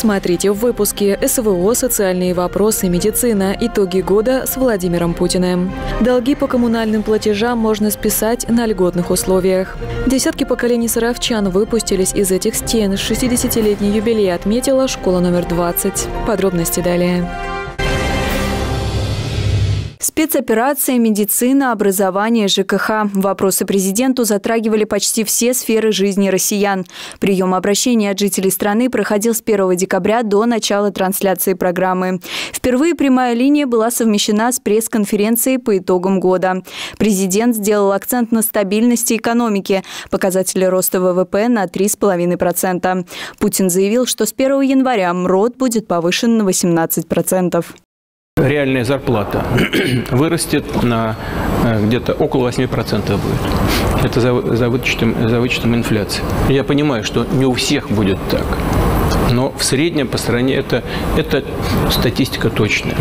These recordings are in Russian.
Смотрите в выпуске «СВО. Социальные вопросы. Медицина. Итоги года» с Владимиром Путиным. Долги по коммунальным платежам можно списать на льготных условиях. Десятки поколений саровчан выпустились из этих стен. 60-летний юбилей отметила школа номер 20. Подробности далее. Спецоперация, медицина, образование, ЖКХ. Вопросы президенту затрагивали почти все сферы жизни россиян. Прием обращений от жителей страны проходил с 1 декабря до начала трансляции программы. Впервые прямая линия была совмещена с пресс-конференцией по итогам года. Президент сделал акцент на стабильности экономики. Показатели роста ВВП на 3,5%. Путин заявил, что с 1 января МРОТ будет повышен на 18%. Реальная зарплата вырастет на где-то около 8% будет. Это за вычетом инфляции. Я понимаю, что не у всех будет так. Но в среднем по стране это статистика точная.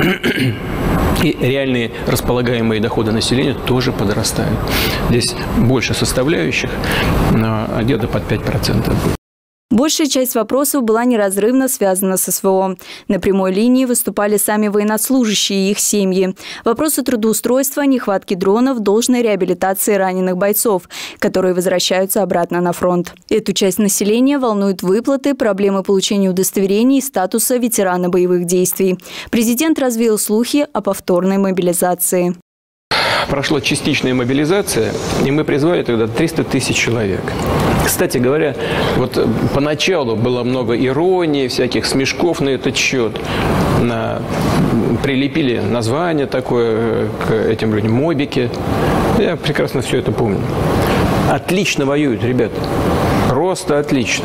И реальные располагаемые доходы населения тоже подрастают. Здесь больше составляющих, где-то под 5% будет. Большая часть вопросов была неразрывно связана с СВО. На прямой линии выступали сами военнослужащие и их семьи. Вопросы трудоустройства, нехватки дронов, должной реабилитации раненых бойцов, которые возвращаются обратно на фронт. Эту часть населения волнуют выплаты, проблемы получения удостоверений и статуса ветерана боевых действий. Президент развеял слухи о повторной мобилизации. Прошла частичная мобилизация, и мы призвали тогда 300 тысяч человек. Кстати говоря, вот поначалу было много иронии, всяких смешков на этот счет. Прилепили название такое к этим людям, мобики. Я прекрасно все это помню. Отлично воюют, ребята. Просто отлично.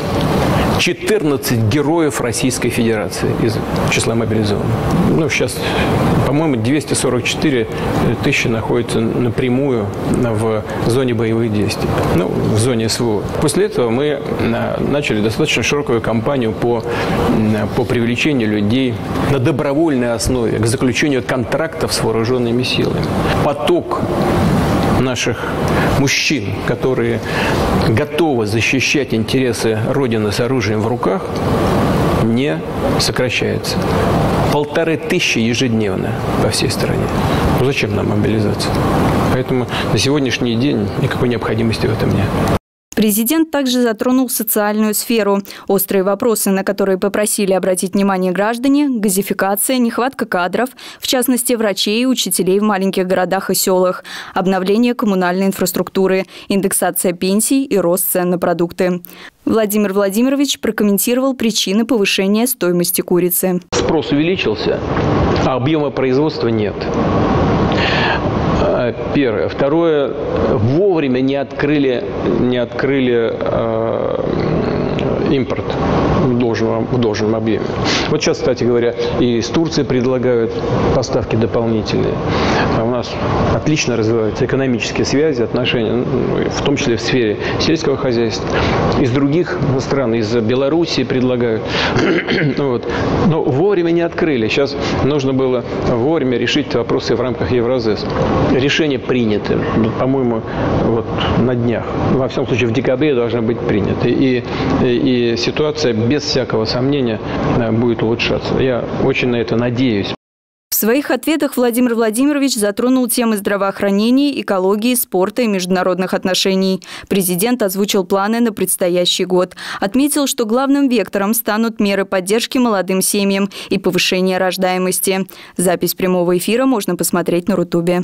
14 героев Российской Федерации из числа мобилизованных. Сейчас, по-моему, 244 тысячи находятся напрямую в зоне боевых действий, в зоне СВО. После этого мы начали достаточно широкую кампанию по привлечению людей на добровольной основе к заключению контрактов с вооруженными силами. Поток наших мужчин, которые готовы защищать интересы Родины с оружием в руках, не сокращается. 1500 ежедневно по всей стране. Зачем нам мобилизация? Поэтому на сегодняшний день никакой необходимости в этом нет. Президент также затронул социальную сферу. Острые вопросы, на которые попросили обратить внимание граждане – газификация, нехватка кадров, в частности, врачей и учителей в маленьких городах и селах, обновление коммунальной инфраструктуры, индексация пенсий и рост цен на продукты. Владимир Владимирович прокомментировал причины повышения стоимости курицы. Спрос увеличился, а объема производства нет. Первое. Второе. Вовремя не открыли импорт в должном объеме. Вот сейчас, кстати говоря, и из Турции предлагают поставки дополнительные. А у нас отлично развиваются экономические связи, отношения, в том числе в сфере сельского хозяйства. Из других стран, из Белоруссии предлагают. Но вовремя не открыли. Сейчас нужно было вовремя решить вопросы в рамках Евразес. Решение принято, по-моему, на днях. Во всяком случае, в декабре должно быть принято. И ситуация, без всякого сомнения, будет улучшаться. Я очень на это надеюсь. В своих ответах Владимир Владимирович затронул темы здравоохранения, экологии, спорта и международных отношений. Президент озвучил планы на предстоящий год. Отметил, что главным вектором станут меры поддержки молодым семьям и повышения рождаемости. Запись прямого эфира можно посмотреть на Рутубе.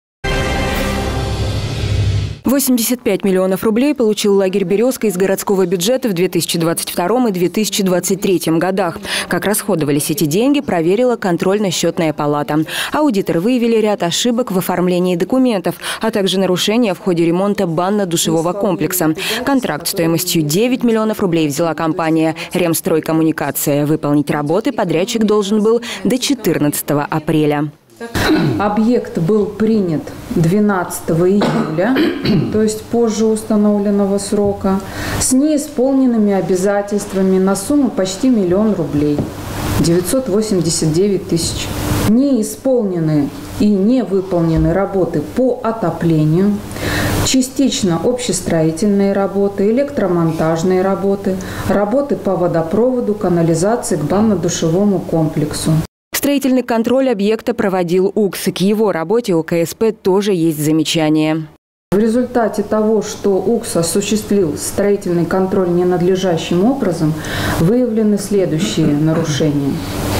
85 миллионов рублей получил лагерь «Березка» из городского бюджета в 2022 и 2023 годах. Как расходовались эти деньги, проверила контрольно-счетная палата. Аудиторы выявили ряд ошибок в оформлении документов, а также нарушения в ходе ремонта банно-душевого комплекса. Контракт стоимостью 9 миллионов рублей взяла компания «Ремстройкоммуникация». Выполнить работы подрядчик должен был до 14 апреля. Объект был принят 12 июля, то есть позже установленного срока, с неисполненными обязательствами на сумму почти 1 миллион рублей, 989 тысяч. Не исполнены и не выполнены работы по отоплению, Частично общестроительные работы, электромонтажные работы, работы по водопроводу, канализации к банно-душевому комплексу. Строительный контроль объекта проводил УКС. К его работе у КСП тоже есть замечания. В результате того, что УКС осуществил строительный контроль ненадлежащим образом, выявлены следующие нарушения.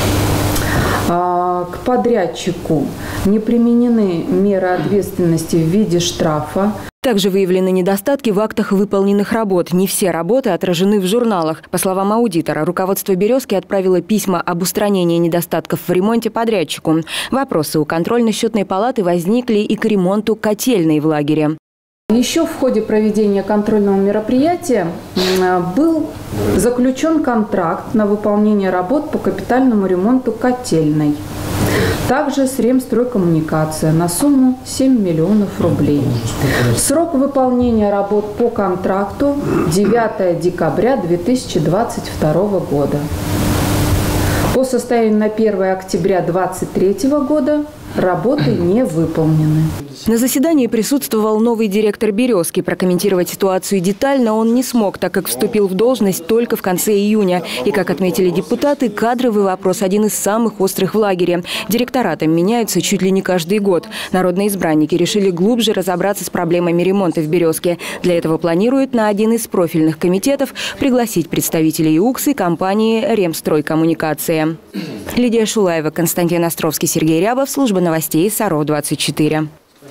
К подрядчику не применены меры ответственности в виде штрафа. Также выявлены недостатки в актах выполненных работ. Не все работы отражены в журналах. По словам аудитора, руководство «Березки» отправило письма об устранении недостатков в ремонте подрядчику. Вопросы у контрольно-счетной палаты возникли и к ремонту котельной в лагере. Еще в ходе проведения контрольного мероприятия был заключен контракт на выполнение работ по капитальному ремонту котельной. Также с Ремстройкоммуникация на сумму 7 миллионов рублей. Срок выполнения работ по контракту 9 декабря 2022 года. По состоянию на 1 октября 2023 года работы не выполнены. На заседании присутствовал новый директор «Березки». Прокомментировать ситуацию детально он не смог, так как вступил в должность только в конце июня. И, как отметили депутаты, кадровый вопрос один из самых острых в лагере. Директоратом меняются чуть ли не каждый год. Народные избранники решили глубже разобраться с проблемами ремонта в «Березке». Для этого планируют на один из профильных комитетов пригласить представителей УКС и компании «Ремстройкоммуникация». Лидия Шулаева, Константин Островский, Сергей Рябов. Служба новостей Саров-24.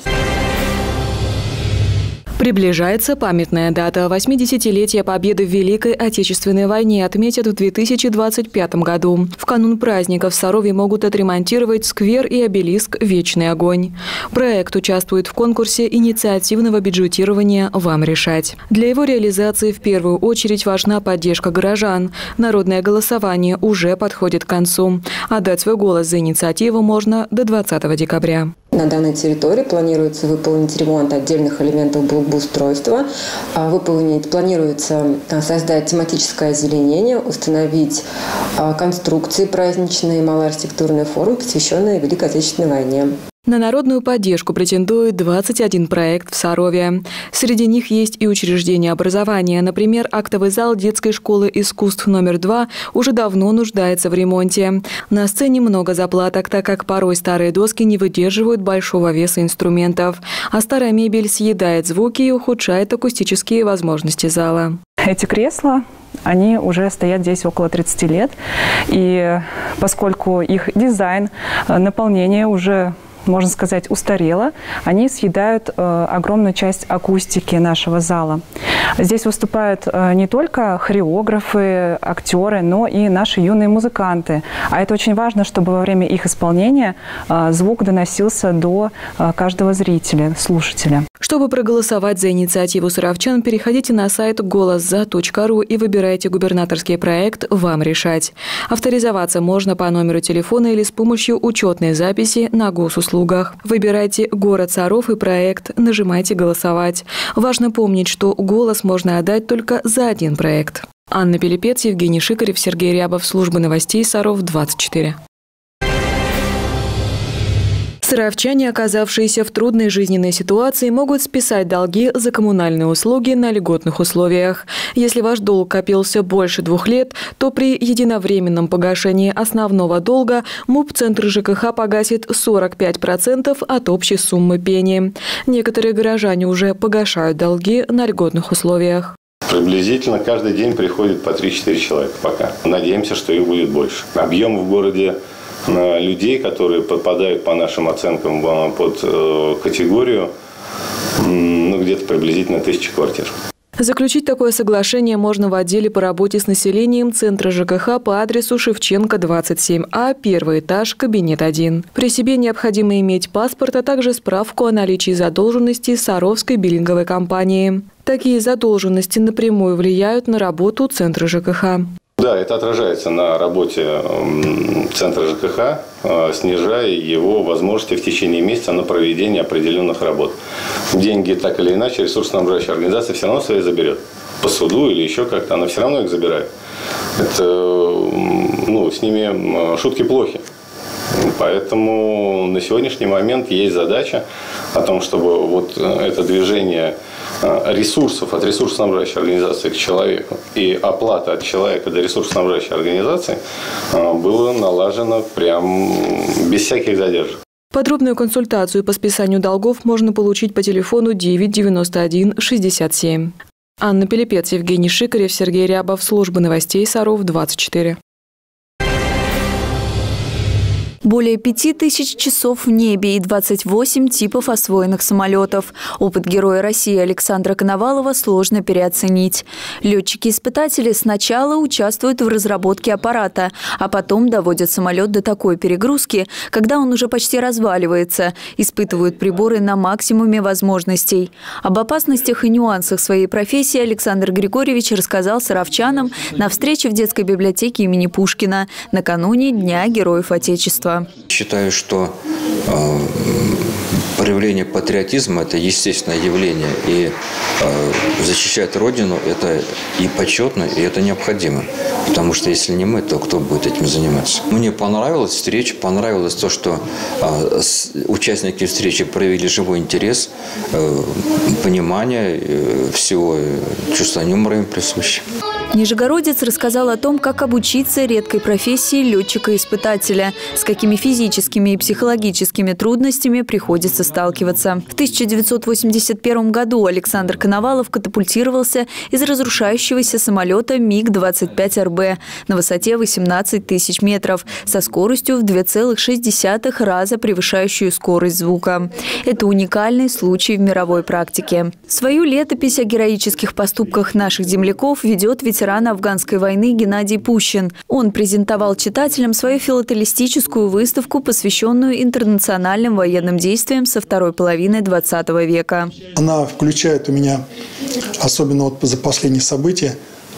Приближается памятная дата. 80-летия победы в Великой Отечественной войне отметят в 2025 году. В канун праздника в Сарове могут отремонтировать сквер и обелиск «Вечный огонь». Проект участвует в конкурсе инициативного бюджетирования «Вам решать». Для его реализации в первую очередь важна поддержка горожан. Народное голосование уже подходит к концу. Отдать свой голос за инициативу можно до 20 декабря. На данной территории планируется выполнить ремонт отдельных элементов благоустройства. Планируется создать тематическое озеленение, установить конструкции праздничные, малоархитектурные формы, посвященные Великой Отечественной войне. На народную поддержку претендует 21 проект в Сарове. Среди них есть и учреждения образования. Например, актовый зал детской школы искусств номер 2 уже давно нуждается в ремонте. На сцене много заплаток, так как порой старые доски не выдерживают большого веса инструментов, а старая мебель съедает звуки и ухудшает акустические возможности зала. Эти кресла, они уже стоят здесь около 30 лет. И поскольку их дизайн, наполнение уже, можно сказать, устарело, они съедают огромную часть акустики нашего зала. Здесь выступают не только хореографы, актеры, но и наши юные музыканты. А это очень важно, чтобы во время их исполнения звук доносился до каждого зрителя, слушателя. Чтобы проголосовать за инициативу саровчан, переходите на сайт голосза.ру и выбирайте губернаторский проект «Вам решать». Авторизоваться можно по номеру телефона или с помощью учетной записи на госуслугах. Выбирайте город Саров и проект, нажимайте «Голосовать». Важно помнить, что голос можно отдать только за один проект. Анна Пилипец, Евгений Шикарев, Сергей Рябов. Служба новостей Саров-24. Саровчане, оказавшиеся в трудной жизненной ситуации, могут списать долги за коммунальные услуги на льготных условиях. Если ваш долг копился больше 2 лет, то при единовременном погашении основного долга МУП Центр ЖКХ погасит 45% от общей суммы пени. Некоторые горожане уже погашают долги на льготных условиях. Приблизительно каждый день приходит по 3-4 человека пока. Надеемся, что их будет больше. Объем в городе людей, которые попадают по нашим оценкам под категорию, где-то приблизительно 1000 квартир. Заключить такое соглашение можно в отделе по работе с населением Центра ЖКХ по адресу Шевченко, 27А, 1 этаж, кабинет 1. При себе необходимо иметь паспорт, а также справку о наличии задолженности Саровской биллинговой компании. Такие задолженности напрямую влияют на работу Центра ЖКХ. Да, это отражается на работе Центра ЖКХ, снижая его возможности в течение месяца на проведение определенных работ. Деньги, так или иначе, ресурсоснабжающая организация все равно свои заберет. По суду или еще как-то, она все равно их забирает. Это, с ними шутки плохи. Поэтому на сегодняшний момент есть задача о том, чтобы вот это движение ресурсов от ресурсоснабжающей организации к человеку и оплата от человека до ресурсоснабжающей организации было налажено прям без всяких задержек. Подробную консультацию по списанию долгов можно получить по телефону 9 91 67. Анна Пилипец, Евгений Шикарев, Сергей Рябов. Служба новостей Саров 24. Более 5000 часов в небе и 28 типов освоенных самолетов. Опыт Героя России Александра Коновалова сложно переоценить. Летчики-испытатели сначала участвуют в разработке аппарата, а потом доводят самолет до такой перегрузки, когда он уже почти разваливается, испытывают приборы на максимуме возможностей. Об опасностях и нюансах своей профессии Александр Григорьевич рассказал саровчанам на встрече в детской библиотеке имени Пушкина накануне Дня Героев Отечества. Считаю, что проявление патриотизма – это естественное явление. И защищать Родину – это и почетно, и это необходимо. Потому что если не мы, то кто будет этим заниматься? Мне понравилась встреча, понравилось то, что участники встречи проявили живой интерес, понимание всего, чувство юмора им присуще. Нижегородец рассказал о том, как обучиться редкой профессии летчика-испытателя, с какими физическими и психологическими трудностями приходится сталкиваться. В 1981 году Александр Коновалов катапультировался из разрушающегося самолета МиГ-25РБ на высоте 18 тысяч метров со скоростью в 2,6 раза превышающую скорость звука. Это уникальный случай в мировой практике. Свою летопись о героических поступках наших земляков ведет ветеран афганской войны Геннадий Пущин. Он презентовал читателям свою филателистическую выставку, посвященную интернациональным военным действиям со второй половины 20 века. Она включает у меня, особенно вот за последние события,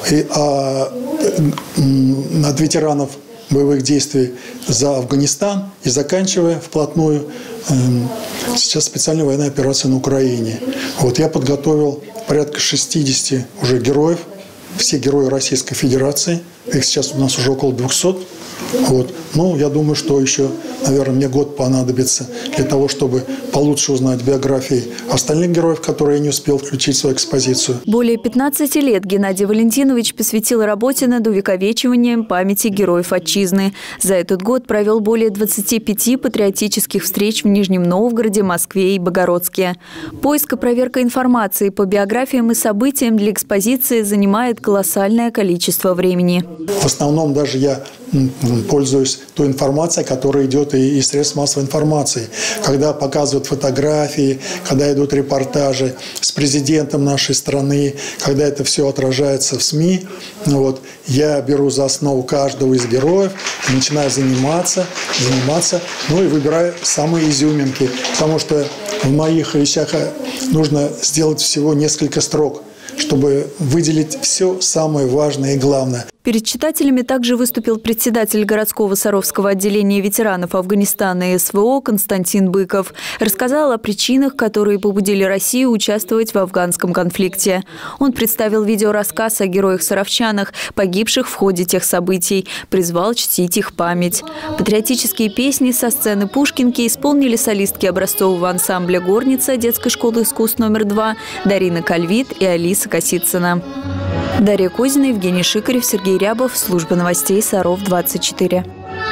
от ветеранов боевых действий за Афганистан и заканчивая вплотную сейчас специальная военная операция на Украине. Вот я подготовил порядка 60 уже героев, все герои Российской Федерации. Их сейчас у нас уже около 200. Вот. Ну, я думаю, что еще, наверное, мне год понадобится для того, чтобы получше узнать биографии остальных героев, которые я не успел включить в свою экспозицию. Более 15 лет Геннадий Валентинович посвятил работе над увековечиванием памяти героев Отчизны. За этот год провел более 25 патриотических встреч в Нижнем Новгороде, Москве и Богородске. Поиск и проверка информации по биографиям и событиям для экспозиции занимает колоссальное количество времени. В основном даже я пользуюсь той информацией, которая идет из средств массовой информации. Когда показывают фотографии, когда идут репортажи с президентом нашей страны, когда это все отражается в СМИ, вот, я беру за основу каждого из героев, начинаю заниматься, ну и выбираю самые изюминки, потому что в моих вещах нужно сделать всего несколько строк, чтобы выделить все самое важное и главное. Перед читателями также выступил председатель городского Саровского отделения ветеранов Афганистана и СВО Константин Быков. Рассказал о причинах, которые побудили Россию участвовать в афганском конфликте. Он представил видеорассказ о героях-саровчанах, погибших в ходе тех событий, призвал чтить их память. Патриотические песни со сцены Пушкинки исполнили солистки образцового ансамбля «Горница» детской школы искусств номер 2 Дарина Кальвит и Алиса Косицына. Дарья Козина, Евгений Шикарев, Сергей Рябов. Служба новостей Саров 24.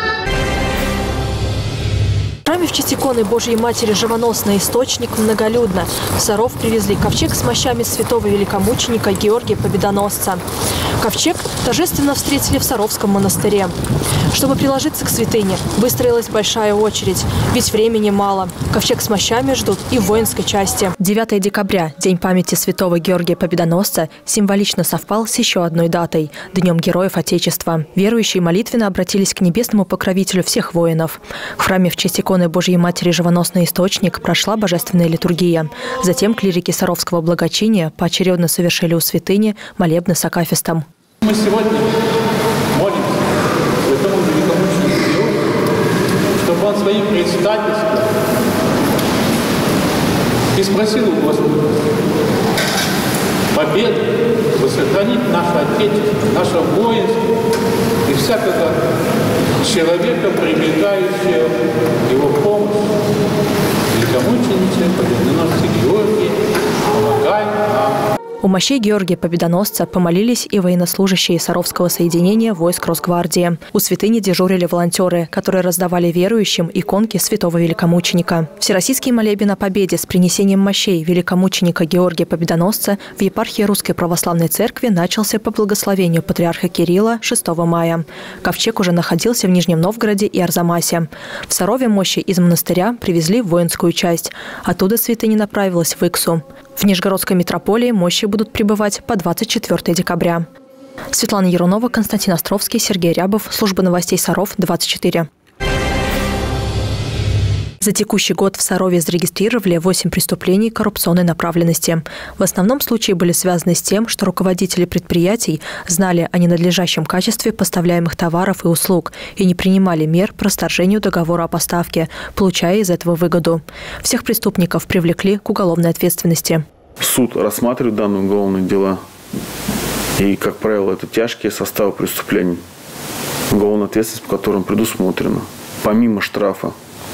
В храме в честь иконы Божьей Матери Живоносный Источник многолюдно. В Саров привезли ковчег с мощами святого великомученика Георгия Победоносца. Ковчег торжественно встретили в Саровском монастыре. Чтобы приложиться к святыне, выстроилась большая очередь. Ведь времени мало. Ковчег с мощами ждут и в воинской части. 9 декабря, День памяти святого Георгия Победоносца, символично совпал с еще одной датой – Днем Героев Отечества. Верующие молитвенно обратились к небесному покровителю всех воинов. В храме в честь иконы Божьей Матери Живоносный Источник прошла божественная литургия. Затем клирики Саровского благочиния поочередно совершили у святыни молебны с акафистом. Мы сегодня молимся святому великомученику Георгию, чтобы он своим предстательством и спросил у Господа победу, сохранить наше Отечество, наше воинство и всякого человека, прибегающего его помощь для великомученицы, победоносцы Георгий, помогай нам. У мощей Георгия Победоносца помолились и военнослужащие Саровского соединения войск Росгвардии. У святыни дежурили волонтеры, которые раздавали верующим иконки святого великомученика. Всероссийский молебен о победе с принесением мощей великомученика Георгия Победоносца в епархии Русской Православной Церкви начался по благословению патриарха Кирилла 6 мая. Ковчег уже находился в Нижнем Новгороде и Арзамасе. В Сарове мощи из монастыря привезли в воинскую часть. Оттуда святыня направилась в Иксу. В Нижегородской митрополии мощи будут пребывать по 24 декабря. Светлана Ярунова, Константин Островский, Сергей Рябов. Служба новостей Саров, 24. За текущий год в Сарове зарегистрировали 8 преступлений коррупционной направленности. В основном случаи были связаны с тем, что руководители предприятий знали о ненадлежащем качестве поставляемых товаров и услуг и не принимали мер по расторжению договора о поставке, получая из этого выгоду. Всех преступников привлекли к уголовной ответственности. Суд рассматривает данные уголовные дела. И, как правило, это тяжкие составы преступлений, уголовная ответственность по которым предусмотрена, помимо штрафа.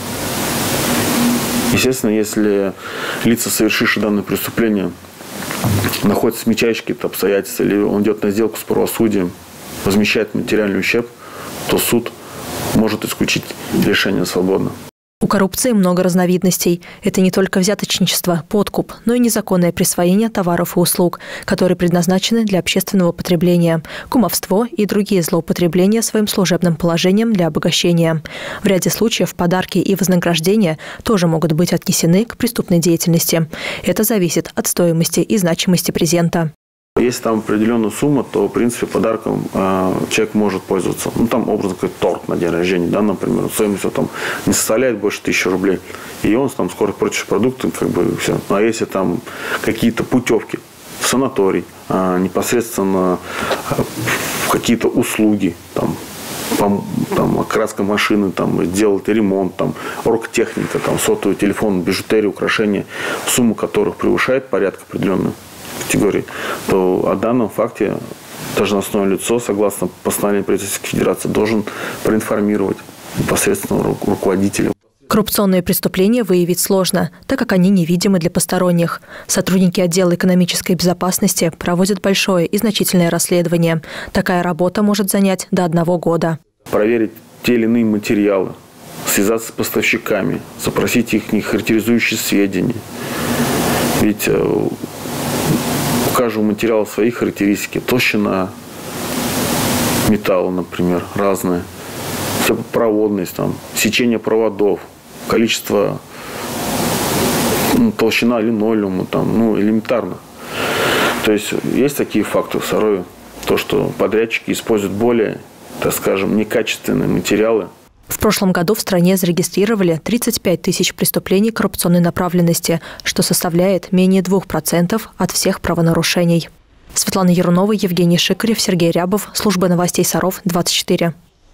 Естественно, если лица, совершившие данное преступление, находятся в смягчающих какие-то обстоятельства, или он идет на сделку с правосудием, возмещает материальный ущерб, то суд может исключить лишение свободы. У коррупции много разновидностей. Это не только взяточничество, подкуп, но и незаконное присвоение товаров и услуг, которые предназначены для общественного потребления, кумовство и другие злоупотребления своим служебным положением для обогащения. В ряде случаев подарки и вознаграждения тоже могут быть отнесены к преступной деятельности. Это зависит от стоимости и значимости презента. Если там определенная сумма, то, в принципе, подарком человек может пользоваться. Ну, там, образно говоря, торт на день рождения, да, например, стоимость там не составляет больше 1000 рублей. И он там скоро прочие продукты, как бы, все. А если там какие-то путевки в санаторий, непосредственно какие-то услуги, там, окраска машины, там, делать ремонт, там, оргтехника, там, сотовый телефон, бижутерия, украшения, сумма которых превышает порядок определенную категории, то о данном факте должностное лицо, согласно постановлению Российской Федерации, должен проинформировать непосредственно руководителя. Коррупционные преступления выявить сложно, так как они невидимы для посторонних. Сотрудники отдела экономической безопасности проводят большое и значительное расследование. Такая работа может занять до 1 года. Проверить те или иные материалы, связаться с поставщиками, запросить их характеризующие сведения. Ведь у каждого материала свои характеристики. Толщина металла, например, разная. Теплопроводность, там, сечение проводов, количество, толщина линолеума, там, элементарно. То есть есть такие факты в Сарове, то, что подрядчики используют более, так скажем, некачественные материалы. В прошлом году в стране зарегистрировали 35 тысяч преступлений коррупционной направленности, что составляет менее 2% от всех правонарушений. Светлана Ярунова, Евгений Шикарев, Сергей Рябов. Служба новостей Саров, 24.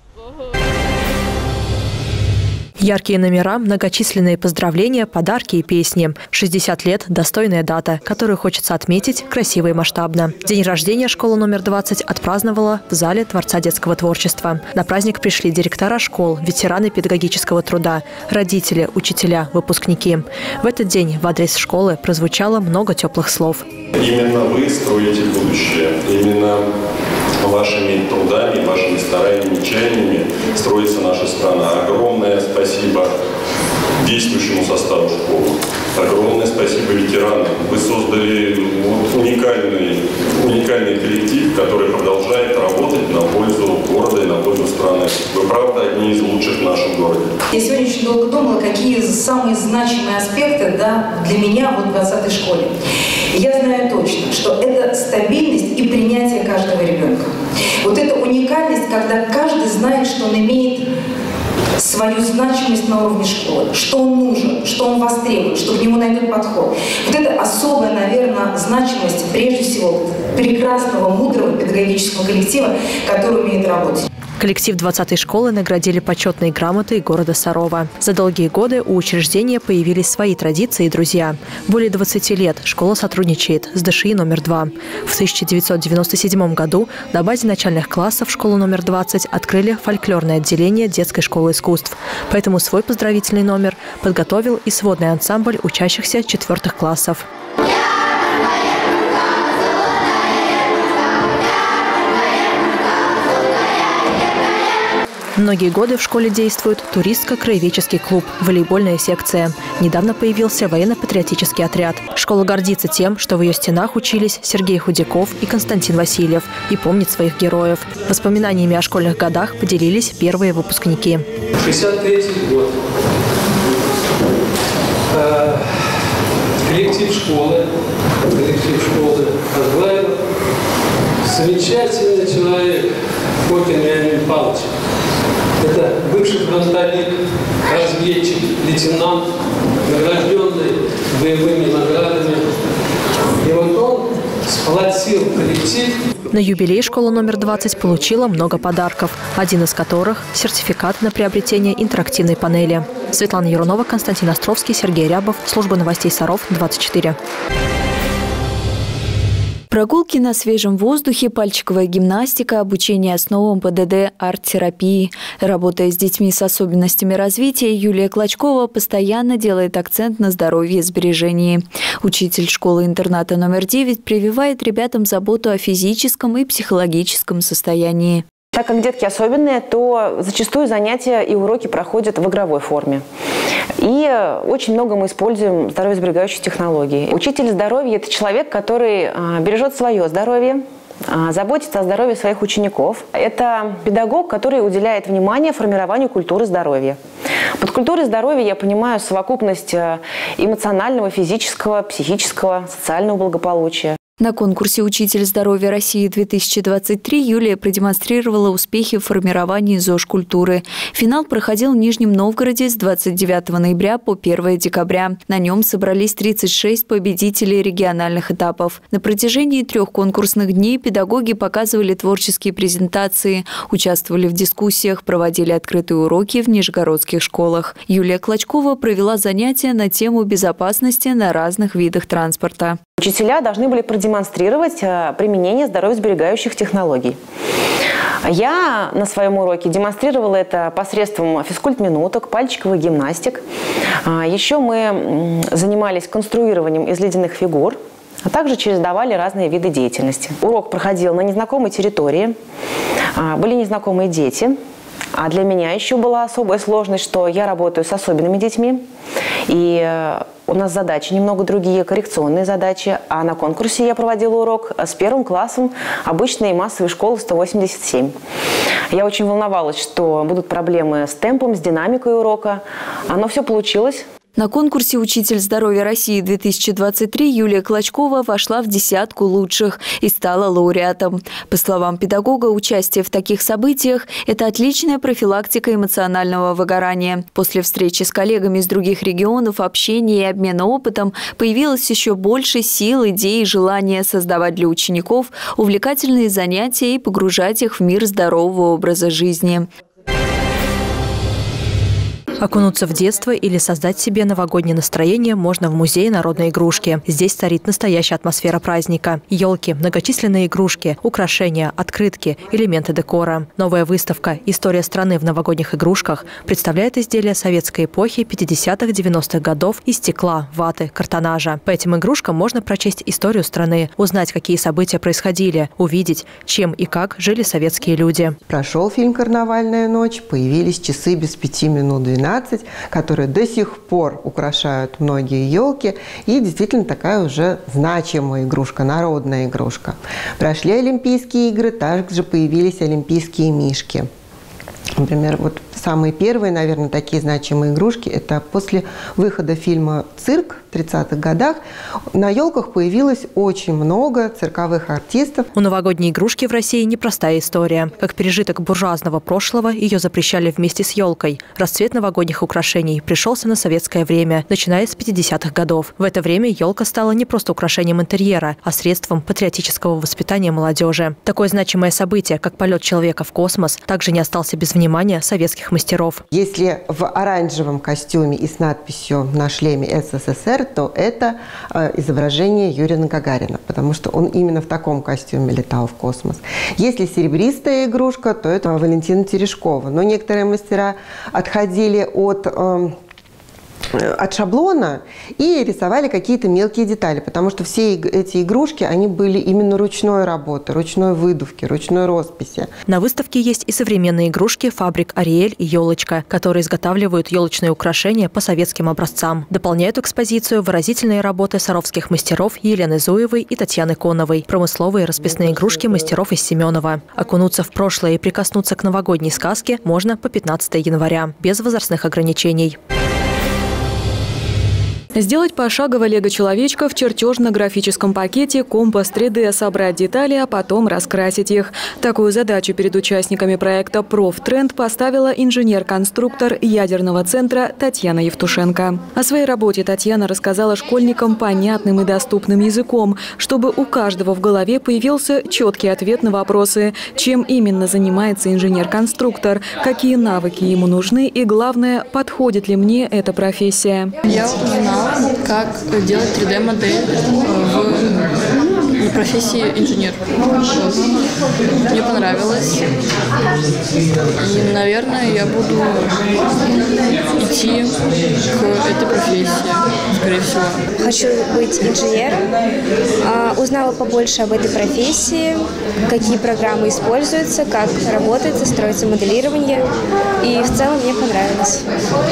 Яркие номера, многочисленные поздравления, подарки и песни. 60 лет – достойная дата, которую хочется отметить красиво и масштабно. День рождения школа номер 20 отпраздновала в зале Дворца детского творчества. На праздник пришли директора школ, ветераны педагогического труда, родители, учителя, выпускники. В этот день в адрес школы прозвучало много теплых слов. Именно вы строите будущее. Именно вашими трудами, вашими стараниями, чаяниями строится наша страна. Огромное спасибо действующему составу школы. Огромное спасибо ветеранам. Вы создали уникальный коллектив, который продолжает работать на пользу города и на пользу страны. Вы, правда, одни из лучших в нашем городе. Я сегодня очень долго думала, какие самые значимые аспекты для меня в 20-й школе. Я знаю точно, что это стабильность и принятие каждого ребенка. Вот эта уникальность, когда каждый знает, что он имеет свою значимость на уровне школы, что он нужен, что он востребует, что к нему найдут подход. Вот это особая, наверное, значимость, прежде всего, прекрасного, мудрого педагогического коллектива, который умеет работать. Коллектив 20-й школы наградили почетной грамотой города Сарова. За долгие годы у учреждения появились свои традиции и друзья. Более 20 лет школа сотрудничает с ДШИ номер 2. В 1997 году на базе начальных классов школы номер 20 открыли фольклорное отделение детской школы искусств. Поэтому свой поздравительный номер подготовил и сводный ансамбль учащихся 4 классов. Многие годы в школе действует туристско-краеведческий клуб, волейбольная секция. Недавно появился военно-патриотический отряд. Школа гордится тем, что в ее стенах учились Сергей Худяков и Константин Васильев и помнит своих героев. Воспоминаниями о школьных годах поделились первые выпускники. 63-й год. Коллектив школы возглавил замечательный человек Фокин Леонид Павлович. Это бывший фронтовик, разведчик, лейтенант, награжденный боевыми наградами. И вот он сплотил коллектив. На юбилей школа номер 20 получила много подарков, один из которых – сертификат на приобретение интерактивной панели. Светлана Юрунова, Константин Островский, Сергей Рябов. Служба новостей Саров, 24. Прогулки на свежем воздухе, пальчиковая гимнастика, обучение основам ПДД, арт-терапии. Работая с детьми с особенностями развития, Юлия Клочкова постоянно делает акцент на здоровье и сбережении. Учитель школы-интерната номер 9 прививает ребятам заботу о физическом и психологическом состоянии. Так как детки особенные, то зачастую занятия и уроки проходят в игровой форме. И очень много мы используем здоровьесберегающие технологии. Учитель здоровья – это человек, который бережет свое здоровье, заботится о здоровье своих учеников. Это педагог, который уделяет внимание формированию культуры здоровья. Под культурой здоровья я понимаю совокупность эмоционального, физического, психического, социального благополучия. На конкурсе «Учитель здоровья России-2023» Юлия продемонстрировала успехи в формировании ЗОЖ-культуры. Финал проходил в Нижнем Новгороде с 29 ноября по 1 декабря. На нем собрались 36 победителей региональных этапов. На протяжении 3 конкурсных дней педагоги показывали творческие презентации, участвовали в дискуссиях, проводили открытые уроки в нижегородских школах. Юлия Клочкова провела занятия на тему безопасности на разных видах транспорта. Учителя должны были продемонстрировать применение здоровьесберегающих технологий. Я на своем уроке демонстрировала это посредством физкульт-минуток, пальчиковых гимнастик. Еще мы занимались конструированием из ледяных фигур, а также чередовали разные виды деятельности. Урок проходил на незнакомой территории, были незнакомые дети. А для меня еще была особая сложность, что я работаю с особенными детьми, и у нас задачи немного другие, коррекционные задачи. А на конкурсе я проводила урок с 1 классом обычной массовой школы 187. Я очень волновалась, что будут проблемы с темпом, с динамикой урока, но все получилось. На конкурсе «Учитель здоровья России-2023» Юлия Клочкова вошла в 10 лучших и стала лауреатом. По словам педагога, участие в таких событиях – это отличная профилактика эмоционального выгорания. После встречи с коллегами из других регионов, общения и обмена опытом появилось еще больше сил, идей и желания создавать для учеников увлекательные занятия и погружать их в мир здорового образа жизни. Окунуться в детство или создать себе новогоднее настроение можно в музее народной игрушки. Здесь царит настоящая атмосфера праздника. Елки, многочисленные игрушки, украшения, открытки, элементы декора. Новая выставка «История страны в новогодних игрушках» представляет изделия советской эпохи 50-х-90-х годов из стекла, ваты, картонажа. По этим игрушкам можно прочесть историю страны, узнать, какие события происходили, увидеть, чем и как жили советские люди. Прошел фильм «Карнавальная ночь», появились часы без 5 минут 12, которые до сих пор украшают многие елки. И действительно такая уже значимая игрушка, народная игрушка. Прошли Олимпийские игры, также появились олимпийские мишки. Например, вот самые первые, наверное, такие значимые игрушки, это после выхода фильма «Цирк» в 30-х годах на елках появилось очень много цирковых артистов. У новогодней игрушки в России непростая история. Как пережиток буржуазного прошлого, ее запрещали вместе с елкой. Расцвет новогодних украшений пришелся на советское время, начиная с 50-х годов. В это время елка стала не просто украшением интерьера, а средством патриотического воспитания молодежи. Такое значимое событие, как полет человека в космос, также не остался без внимания советских мастеров. Если в оранжевом костюме и с надписью на шлеме «СССР», то это изображение Юрия Гагарина, потому что он именно в таком костюме летал в космос. Если серебристая игрушка, то это Валентина Терешкова. Но некоторые мастера отходили от шаблона и рисовали какие-то мелкие детали, потому что все эти игрушки, они были именно ручной работы, ручной выдувки, ручной росписи. На выставке есть и современные игрушки фабрик «Ариэль» и «Елочка», которые изготавливают елочные украшения по советским образцам. Дополняют экспозицию выразительные работы саровских мастеров Елены Зуевой и Татьяны Коновой, промысловые расписные игрушки мастеров из Семенова. Окунуться в прошлое и прикоснуться к новогодней сказке можно по 15 января, без возрастных ограничений. Сделать пошагово лего-человечка в чертежно-графическом пакете, компас 3D, собрать детали, а потом раскрасить их. Такую задачу перед участниками проекта «Профтренд» поставила инженер-конструктор ядерного центра Татьяна Евтушенко. О своей работе Татьяна рассказала школьникам понятным и доступным языком, чтобы у каждого в голове появился четкий ответ на вопросы, чем именно занимается инженер-конструктор, какие навыки ему нужны и, главное, подходит ли мне эта профессия. Я узнала, как делать 3D-модель в профессии инженер. Мне понравилось. И, наверное, я буду идти к этой профессии, скорее всего. Хочу быть инженером. Узнала побольше об этой профессии, какие программы используются, как работает, строится моделирование. И в целом мне понравилось.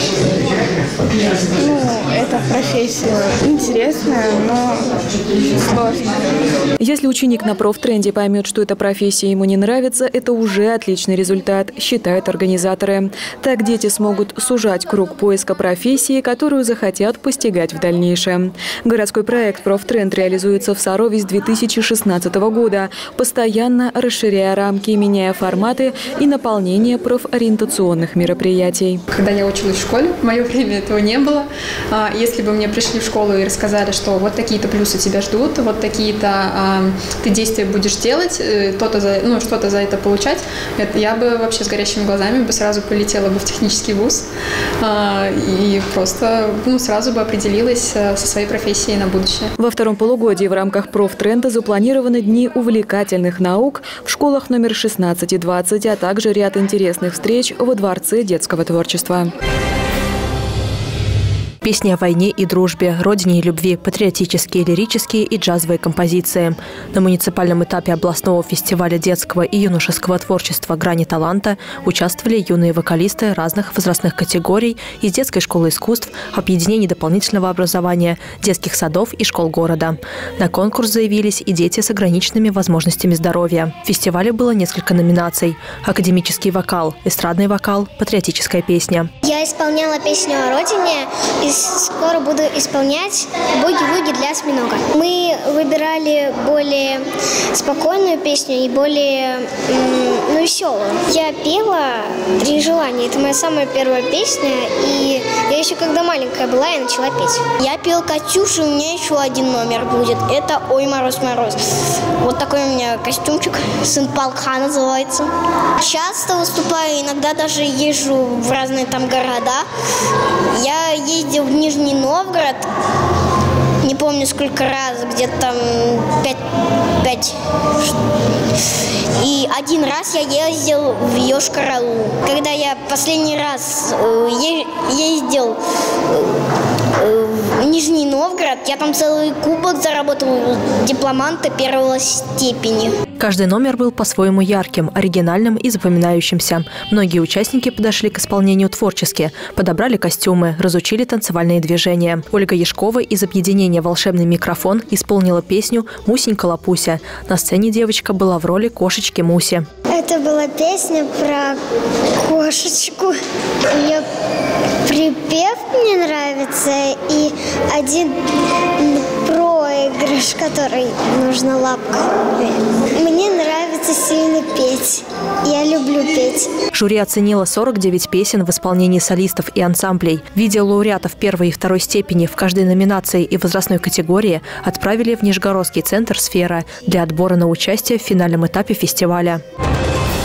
Это профессия интересная, но сложная. Если ученик на профтренде поймет, что эта профессия ему не нравится, это уже отличный результат, считают организаторы. Так дети смогут сужать круг поиска профессии, которую захотят постигать в дальнейшем. Городской проект «Профтренд» реализуется в Сарове с 2016 года, постоянно расширяя рамки, меняя форматы и наполнение профориентационных мероприятий. Когда я училась в школе, в мое время этого не было. Если бы мне пришли в школу и рассказали, что вот такие-то плюсы тебя ждут, вот такие-то ты действия будешь делать, что-то за это получать, я бы вообще с горящими глазами бы сразу полетела бы в технический вуз и просто сразу бы определилась со своей профессией на будущее. Во втором полугодии в рамках профтренда запланированы дни увлекательных наук в школах номер 16 и 20, а также ряд интересных встреч во Дворце детского творчества. Песни о войне и дружбе, родине и любви, патриотические, лирические и джазовые композиции. На муниципальном этапе областного фестиваля детского и юношеского творчества «Грани таланта» участвовали юные вокалисты разных возрастных категорий из детской школы искусств, объединений дополнительного образования, детских садов и школ города. На конкурс заявились и дети с ограниченными возможностями здоровья. В фестивале было несколько номинаций: академический вокал, эстрадный вокал, патриотическая песня. Я исполняла песню о родине и скоро буду исполнять «Буги-вуги» для осьминога. Мы выбирали более спокойную песню и более веселую. Я пела «Три желания». Это моя самая первая песня. И я еще когда маленькая была, я начала петь. Я пела «Катюшу», у меня еще один номер будет. Это «Ой, мороз, мороз». Вот такой у меня костюмчик. «Сын полка» называется. Часто выступаю, иногда даже езжу в разные там города. Я ездила в Нижний Новгород, не помню сколько раз, где-то там 5. И один раз я ездил в Йошкар-Олу. Когда я последний раз ездил в Нижний Новгород, я там целый кубок заработал дипломанта первой степени. Каждый номер был по-своему ярким, оригинальным и запоминающимся. Многие участники подошли к исполнению творчески, подобрали костюмы, разучили танцевальные движения. Ольга Яшкова из объединения «Волшебный микрофон» исполнила песню «Мусенька Лапуся». На сцене девочка была в роли кошечки Муси. Это была песня про кошечку. Ее припев мне нравится и один проигрыш, который нужно лапкой. Мне нравится сильно петь. Я люблю петь. Жюри оценило 49 песен в исполнении солистов и ансамблей. Видео лауреатов первой и второй степени в каждой номинации и возрастной категории отправили в Нижегородский центр «Сфера» для отбора на участие в финальном этапе фестиваля.